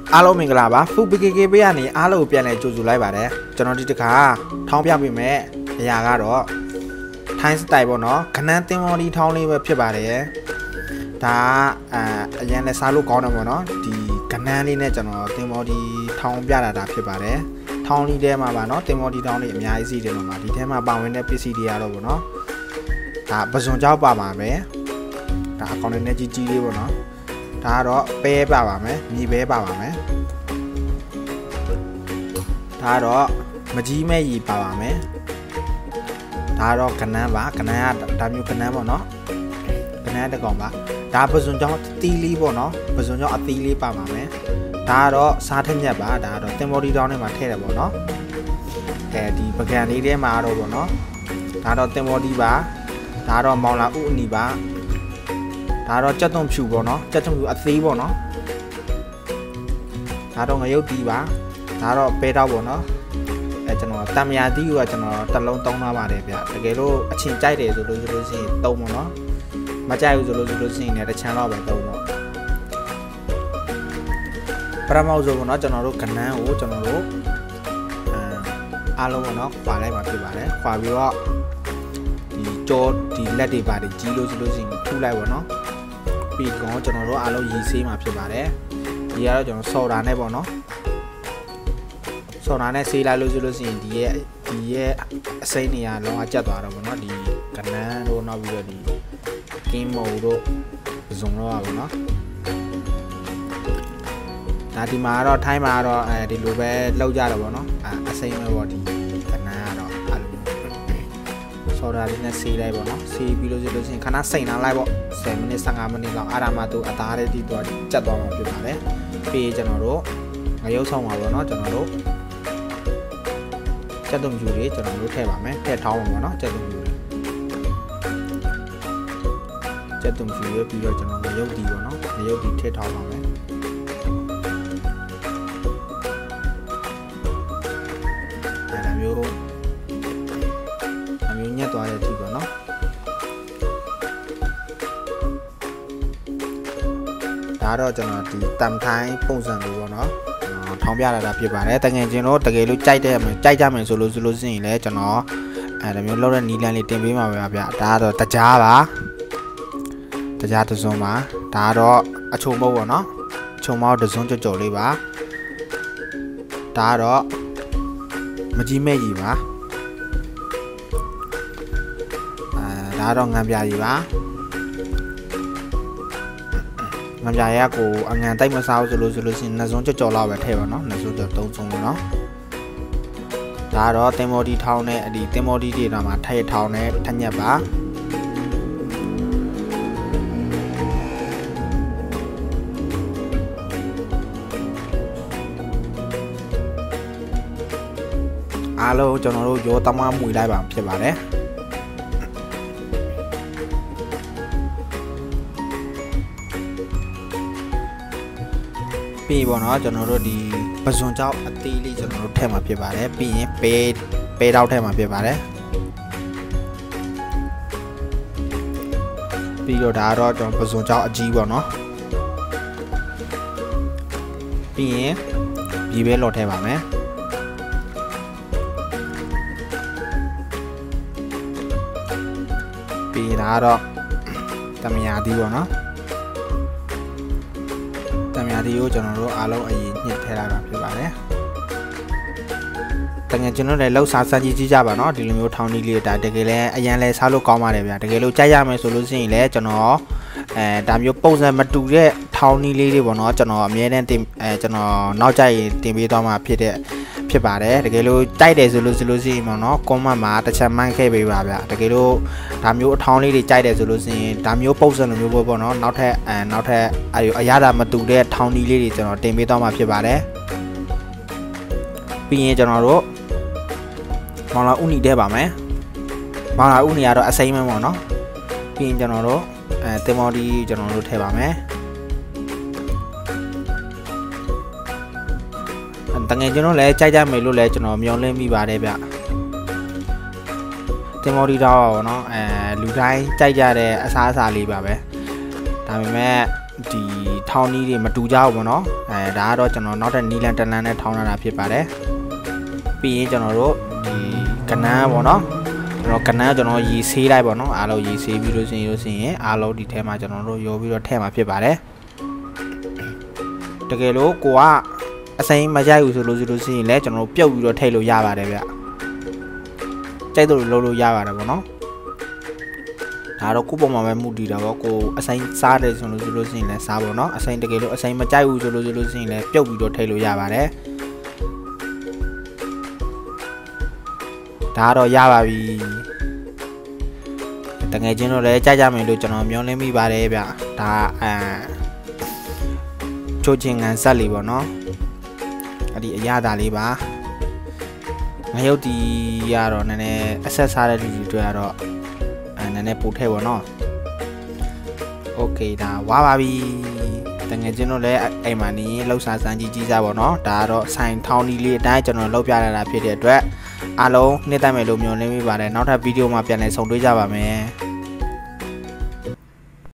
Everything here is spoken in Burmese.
အားလုံးမင်္ဂလာပါဖူ PKK ပေးကနေအားလုံးပြန်လဲကြိုဆိုလိုက်ပါတယ်ကျွန်တော်ဒီတစ်ခါထောင်းပြပေးမယ်အရာကတော့ထိုင်းစတိုင်ပေါ့နော်ခနန်းတင်မော်ဒီထောင်းလေးပဲဖြစ်ပါတယ်ဒါအရင်လည်းစားလို့ကောင်းတယ်ပေါ့နော်ဒီခနန်းလေးနဲ့ကျွန်တော်တင်မော်ဒီထောင်းပြတာဖြစ်ပါတယ်ထောင်းလေးထဲမှာပါနော်တင်မော်ဒီထောင်းလေးအများကြီးစီးတယ်မှာဒီထဲမှာပါဝင်တဲ့ပစ္စည်းတွေရတော့ပေါ့နော်ဒါပစွန်ကြောက်ပါမှာပဲဒါအကောင့်နဲ့ကြီးလေးပေါ့နော်ဒါကတော့ပဲပါပါမယ်မြေပဲပါပါမယ်ဒါတော့မကြီးမဲ့ရီပါပါမယ်ဒါတော့ကနန်းပါကနန်းကဒါမျိုးကနန်းပေါ့နော်ကနန်းတကောင်ပါဒါပစွန်ကြောင့်အသီးလေးပေါ့နော်ပစွန်ကြောင့်အသီးလေးပါပါမယ်ဒါတော့စားထက်မြက်ပါဒါတော့တင်မော်ဒီတောင်းထဲမှာထည့်တယ်ပေါ့နော်ဒီပကံလေးထဲမှာတော့ပေါ့နော်ဒါတော့တင်မော်ဒီပါဒါတော့မောင်လာဥအနီပါဒါတော့ကြက်သွန်ဖြူပေါ့နော်ကြက်သွန်ဖြူအသေးပေါ့နော်ဒါတော့ငရုတ်တီးပါဒါတော့ပဲတောက်ပေါ့နော်ကျွန်တော်တံမြာတီးကကျွန်တော်တစ်လုံးသုံးထားပါတယ်ဗျတကယ်လို့အချင်းကြိုက်တယ်ဆိုလို့ရှိရင်သုံးပေါ့နော်မကြိုက်ဘူးဆိုလို့ရှိရင်လည်းတစ်ချမ်းတော့ပဲသုံးပေါ့ပရမောက်ဆိုပေါ့နော်ကျွန်တော်တို့ကနန်းကိုကျွန်တော်တို့အားလုံးပေါ့နော်ခွာလိုက်မှာဖြစ်ပါတယ်ခွာပြီးတော့ဒီကြောဒီလက်တွေပါတယ်ကြီးလို့ဆိုလို့ရှိရင်ထူလိုက်ပေါ့နော်ပြီးတော့ကျွန်တော်တို့အားလုံးရီဆေးမှာဖြစ်ပါတယ်ဒီကတော့ကျွန်တော်ဆော်တာနဲ့ပေါ့နော်ဆော်တာနဲ့ဆေးလိုက်လို့ဆိုလို့ရှိရင်ဒီရဲ့အစိမ်းနေရာလုံးဝကျက်သွားတော့ပေါ့နော်ဒီကနန်းတို့နောက်ပြီးတော့ဒီကင်းမိုတို့ဇုံတော့ပါပေါ့နော်ဒါဒီမှာတော့ထိုင်းမှာတော့ဒီလိုပဲလောက်ကြတော့ပေါ့နော်အစိမ်းပဲပေါ့ဒီကနန်းကတော့အဲ့လိုဆော်တာလေးနဲ့ဆေးလိုက်ပေါ့နော်ဆေးပြီးလို့ဆိုလို့ရှိရင်ခဏစိန်လာလိုက်ပေါ့10မိနစ်15မိနစ်လောက်အားရမှသူအသားလေးတီးတော့ကျက်သွားမှာဖြစ်ပါတယ်ပြီးကျွန်တော်တို့ငရုတ်ဆောင်ပါပေါ့နော်ကျွန်တော်တို့ကျက်သွန်ဖြူတွေကျွန်တော်တို့ထည့်ပါမယ်ထည့်ထောင်းပါပေါ့နော်ကျက်သွန်ဖြူတွေကျက်သွန်ဖြူရပြီးတော့ကျွန်တော်ငရုတ်တီပေါ့နော်ငရုတ်တီထည့်ထောင်းပါမယ်အဲ့ဒါမျိုးညက်သွားတဲ့အထိပေါ့နော်ဒါတော့ကျွန်တော်ဒီတမ်ထိုင်းပုံစံလိုပေါ့နော်ထောင်းပြလာတာဖြစ်ပါတယ်တကယ်ချင်းတော့တကယ်လို့ကြိုက်ကြမယ်ဆိုလို့ရှိရင်လည်းကျွန်တော်ဒါမျိုးလောက်တဲ့နီလန်လေးတင်ပေးမှာပဲဗျဒါကတော့တကြားပါတကြားတစုံပါဒါကတော့အချုံမုတ်ပေါ့နော်အချုံမောက်တစုံကြော်လေးပါဒါကတော့မကြီးမဲ့ကြီးပါဒါတော့ငံပြာကြီးပါငံပြာရကိုအငံတိုက်မစားဘူးဆိုလို့ရှိရင်နှစ်စုံကြော်လောက်ပဲထည့်ပါနော်နှစ်စုံကြော်သုံးစုံပေါ့နော်ဒါတော့တင်မော်ဒီထောင်းနဲ့ဒီတင်မော်ဒီတွေတော့မှာထည့်ထောင်းနဲ့ထညက်ပါအားလုံးကျွန်တော်တို့ရောတမမွေလိုက်ပါဖြစ်ပါတယ်ပြီးပေါ့နော်ကျွန်တော်တို့ဒီပစွန်ကြောက်အသေးလေးကျွန်တော်တို့ထည့်မှာဖြစ်ပါတယ်ပြီးရင်ပဲတောက်ထည့်မှာဖြစ်ပါတယ်ပြီးတော့ဒါတော့ကျွန်တော်ပစွန်ကြောက်အကြီးပေါ့နော်ပြီးရင်ဒီပဲလော်ထည့်ပါမယ်ပြီးဒါတော့တမယာဒီပေါ့နော်တမယာဒီကိုကျွန်တော်တို့အားလုံးအရင်ညှစ်ထည့်လိုက်တာဖြစ်ပါတယ်တကယ်ကျွန်တော်လည်းလှုပ်ရှားစမ်းကြည့်ကြပါနော်ဒီလိုမျိုးထောင်းနီးလေးဒါတကယ်လည်းအရန်လဲစားလို့ကောင်းပါတယ်ဗျာတကယ်လို့ကြိုက်ရမယ်ဆိုလို့ရှိရင်လည်းကျွန်တော်ဒါမျိုးပုံစံမတူတဲ့ထောင်းနီးလေးတွေပေါ့နော်ကျွန်တော်အမြဲတမ်းကျွန်တော်နောက်ကြိုက်တင်ပေးသွားမှာဖြစ်ပါတယ်တကယ်လို့ကြိုက်တယ်ဆိုလို့ရှိရင်ပေါ့နော်ကွန်မန့်မှာတစ်ချက်မှန်းခဲ့ပေးပါဗျာတကယ်လို့ဒါမျိုးအထောင်းလေးတွေကြိုက်တယ်ဆိုလို့ရှိရင်ဒါမျိုးပုံစံလိုမျိုးပေါ့နော်နောက်ထပ်အရသာမတူတဲ့ထောင်းနီးလေးတွေကျွန်တော်တင်ပေးသွားမှာဖြစ်ပါတယ်ပြီးရင်ကျွန်တော်တို့မောင်လာဥနီထဲပါမယ်မောင်လာဥနီကတော့အစိမ်းမဲပေါ့နော်ပြီးရင်ကျွန်တော်တို့တင်မော်ဒီကျွန်တော်တို့ထည့်ပါမယ်တကယ်ကျွန်တော်လည်းကြိုက်ကြမယ်လို့လည်းကျွန်တော်မျှော်လင့်မိပါတယ်ဗျတင်မော်ဒီတော့ပေါ့နော်လူတိုင်းကြိုက်ကြတဲ့အစားအစာလေးပါပဲဒါပေမဲ့ဒီထောင်းနီးတွေမတူကြဘူးပေါ့နော်ဒါကတော့ကျွန်တော်နောက်ထပ်နီလန်တလန်နဲ့ထောင်းလာတာဖြစ်ပါတယ်ပြီးရင်ကျွန်တော်တို့ဒီကနန်းပေါ့နော်ကနန်းကျွန်တော်ရေဆေးလိုက်ပေါ့နော်အားလုံးရေဆေးပြီးလို့ရှိရင်အားလုံးဒီထဲမှာကျွန်တော်တို့ရောပြီးတော့ထည့်မှာဖြစ်ပါတယ်တကယ်လို့ကိုကအစိမ်းမကြိုက်ဘူးဆိုလို့ရှိရင်လည်းကျွန်တော်တို့ပြုတ်ပြီးတော့ထည့်လို့ရပါတယ်ဗျကြိုက်လို့လုပ်လို့ရပါတယ်ပေါ့နော်ဒါတော့ကိုပုံမှာပဲမူတည်တာပေါ့ကိုအစိမ်းစားတယ်ဆိုလို့ရှိရင်လည်းစားပေါ့နော်အစိမ်းတကယ်လို့အစိမ်းမကြိုက်ဘူးဆိုလို့ရှိရင်လည်းပြုတ်ပြီးတော့ထည့်လို့ရပါတယ်ဒါတော့ရပါပြီတကယ်ချင်းတော့လည်းကြကြမယ်လို့ကျွန်တော်မျှော်လင့်မိပါတယ်ဗျဒါချိုးချင်းငံဆက်လေးပေါ့နော်အဲ့ဒီအရသာလေးပါငရုတ်တီရတော့နည်းနည်းအဆက်စားတဲ့လူတွေတွေ့ရတော့နည်းနည်းပို့ထဲပေါ့နော်โอเคဒါဝါပါပြီတကယ်ချင်းတော့လည်းအိမ်မှာနေလှုပ်ရှားစမ်းကြီးစားပေါ့နော်ဒါကတော့ဆိုင်ထောင်းဒီလေးအတိုင်းကျွန်တော်လုပ်ပြရတာဖြစ်တဲ့အတွက်အားလုံးနှစ်သက်မယ်လို့မျှော်လင့်မိပါတယ်နောက်ထပ်ဗီဒီယိုမှာပြန်လည်ဆုံတွေ့ကြပါမယ်